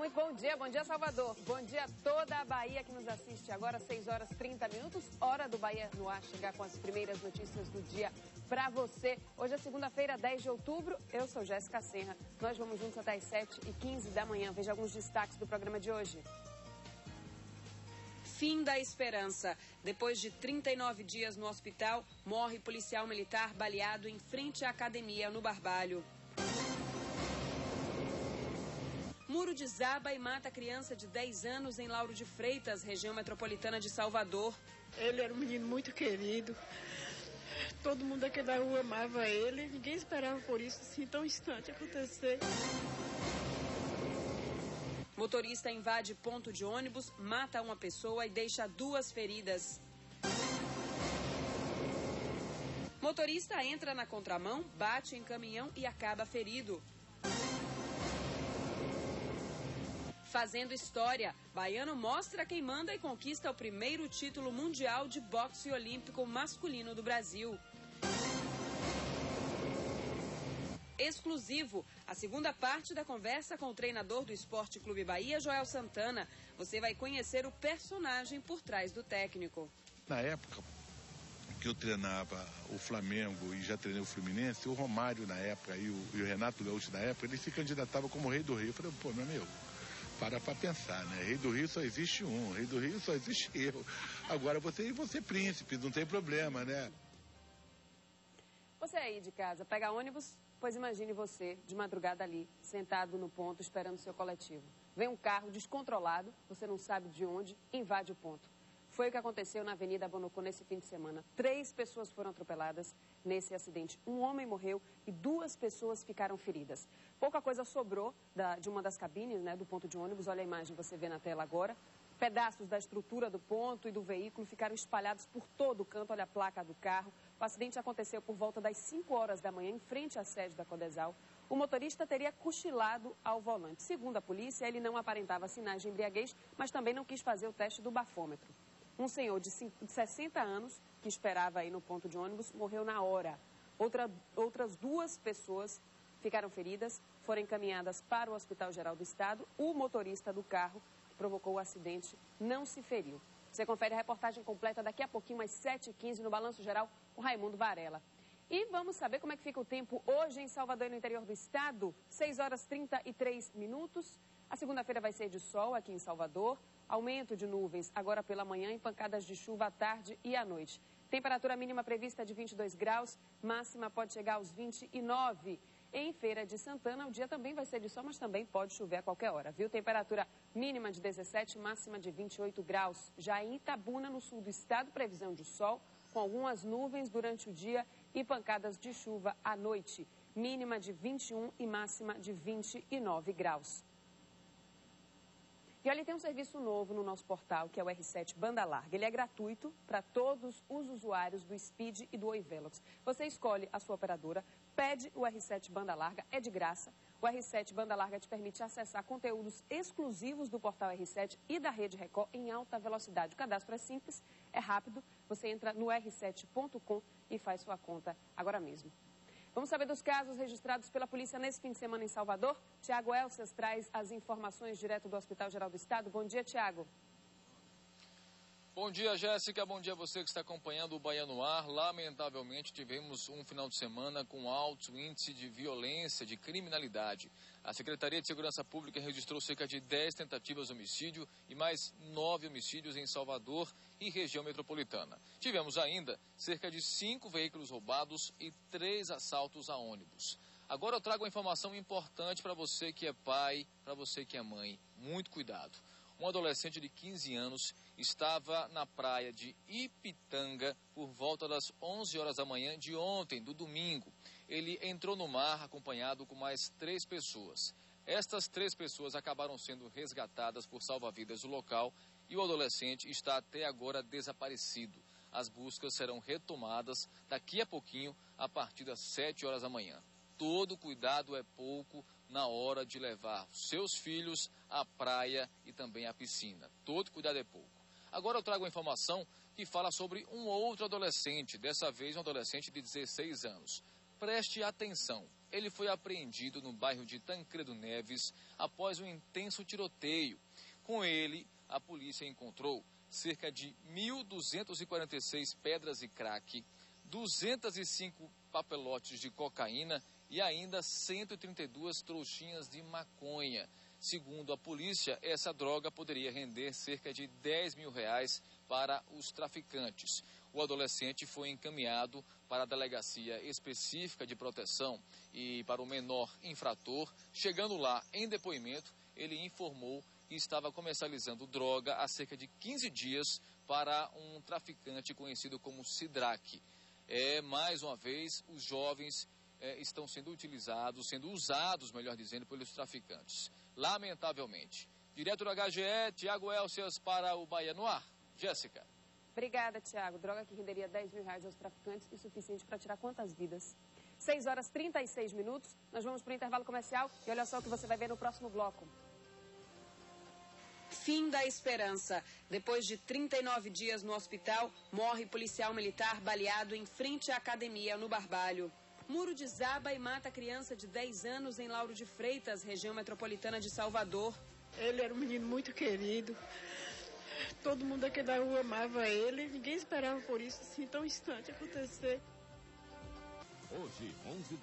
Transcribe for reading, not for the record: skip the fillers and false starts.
bom dia Salvador, bom dia a toda a Bahia que nos assiste agora, 6h30, hora do Bahia no Ar, chegar com as primeiras notícias do dia para você. Hoje é segunda-feira, 10 de outubro, eu sou Jéssica Serra, nós vamos juntos até as 7h15 da manhã, veja alguns destaques do programa de hoje. Fim da esperança. Depois de 39 dias no hospital, morre policial militar baleado em frente à academia no Barbalho. Muro desaba e mata criança de 10 anos em Lauro de Freitas, região metropolitana de Salvador. Ele era um menino muito querido. Todo mundo aqui da rua amava ele. Ninguém esperava por isso assim tão instante acontecer. Motorista invade ponto de ônibus, mata uma pessoa e deixa 2 feridas. Motorista entra na contramão, bate em caminhão e acaba ferido. Fazendo história, baiano mostra quem manda e conquista o primeiro título mundial de boxe olímpico masculino do Brasil. Exclusivo, a segunda parte da conversa com o treinador do Esporte Clube Bahia, Joel Santana. Você vai conhecer o personagem por trás do técnico. Na época que eu treinava o Flamengo e já treinei o Fluminense, o Romário na época e o Renato Gaúcho na época, eles se candidatavam como rei do Rio. Eu falei, pô, meu amigo, para pensar, né? Rei do Rio só existe um, rei do Rio só existe eu. Agora você príncipe, não tem problema, né? Você aí de casa, pega ônibus? Pois imagine você, de madrugada ali, sentado no ponto, esperando seu coletivo. Vem um carro descontrolado, você não sabe de onde, invade o ponto. Foi o que aconteceu na Avenida Bonocô nesse fim de semana. 3 pessoas foram atropeladas nesse acidente. Um homem morreu e 2 pessoas ficaram feridas. Pouca coisa sobrou de uma das cabines, né, do ponto de ônibus. Olha a imagem, você vê na tela agora. Pedaços da estrutura do ponto e do veículo ficaram espalhados por todo o canto. Olha a placa do carro. O acidente aconteceu por volta das 5 horas da manhã, em frente à sede da Codesal. O motorista teria cochilado ao volante. Segundo a polícia, ele não aparentava sinais de embriaguez, mas também não quis fazer o teste do bafômetro. Um senhor de 60 anos, que esperava aí no ponto de ônibus, morreu na hora. Outras 2 pessoas ficaram feridas, foram encaminhadas para o Hospital Geral do Estado. O motorista do carro que provocou o acidente não se feriu. Você confere a reportagem completa daqui a pouquinho, às 7h15, no Balanço Geral, com Raimundo Varela. E vamos saber como é que fica o tempo hoje em Salvador e no interior do estado. 6h33. A segunda-feira vai ser de sol aqui em Salvador. Aumento de nuvens agora pela manhã e pancadas de chuva à tarde e à noite. Temperatura mínima prevista de 22 graus, máxima pode chegar aos 29. Em Feira de Santana, o dia também vai ser de sol, mas também pode chover a qualquer hora, viu? Temperatura mínima de 17, máxima de 28 graus. Já em Itabuna, no sul do estado, previsão de sol, com algumas nuvens durante o dia e pancadas de chuva à noite. Mínima de 21 e máxima de 29 graus. E olha, tem um serviço novo no nosso portal, que é o R7 Banda Larga. Ele é gratuito para todos os usuários do Speed e do Oi Velox. Você escolhe a sua operadora, pede o R7 Banda Larga, é de graça. O R7 Banda Larga te permite acessar conteúdos exclusivos do portal R7 e da Rede Record em alta velocidade. O cadastro é simples, é rápido. Você entra no r7.com e faz sua conta agora mesmo. Vamos saber dos casos registrados pela polícia nesse fim de semana em Salvador. Tiago Elcias traz as informações direto do Hospital Geral do Estado. Bom dia, Tiago. Bom dia, Jéssica. Bom dia a você que está acompanhando o Bahia no Ar. Lamentavelmente, tivemos um final de semana com alto índice de violência, de criminalidade. A Secretaria de Segurança Pública registrou cerca de 10 tentativas de homicídio e mais 9 homicídios em Salvador e região metropolitana. Tivemos ainda cerca de 5 veículos roubados e 3 assaltos a ônibus. Agora eu trago uma informação importante para você que é pai, para você que é mãe. Muito cuidado. Um adolescente de 15 anos estava na praia de Ipitanga por volta das 11 horas da manhã de ontem, do domingo. Ele entrou no mar acompanhado com mais 3 pessoas. Estas 3 pessoas acabaram sendo resgatadas por salva-vidas do local e o adolescente está até agora desaparecido. As buscas serão retomadas daqui a pouquinho, a partir das 7 horas da manhã. Todo cuidado é pouco na hora de levar seus filhos à praia e também à piscina. Todo cuidado é pouco. Agora eu trago uma informação que fala sobre um outro adolescente, dessa vez um adolescente de 16 anos. preste atenção. Ele foi apreendido no bairro de Tancredo Neves após um intenso tiroteio. Com ele, a polícia encontrou cerca de 1.246 pedras de crack, 205 papelotes de cocaína e ainda 132 trouxinhas de maconha. Segundo a polícia, essa droga poderia render cerca de R$10 mil para os traficantes. O adolescente foi encaminhado para a delegacia específica de proteção e para o menor infrator. Chegando lá em depoimento, ele informou que estava comercializando droga há cerca de 15 dias para um traficante conhecido como Sidraque. Mais uma vez, os jovens estão sendo usados, melhor dizendo, pelos traficantes. Lamentavelmente. Direto do HGE, Tiago Elcias para o Bahia no Ar. Jéssica. Obrigada, Tiago. Droga que renderia R$10 mil aos traficantes, insuficiente para tirar quantas vidas? 6h36. Nós vamos para o intervalo comercial e olha só o que você vai ver no próximo bloco. Fim da esperança. Depois de 39 dias no hospital, morre policial militar baleado em frente à academia no Barbalho. Muro desaba e mata criança de 10 anos em Lauro de Freitas, região metropolitana de Salvador. Ele era um menino muito querido. Todo mundo aqui da rua amava ele. Ninguém esperava por isso assim tão instante acontecer. Hoje, 11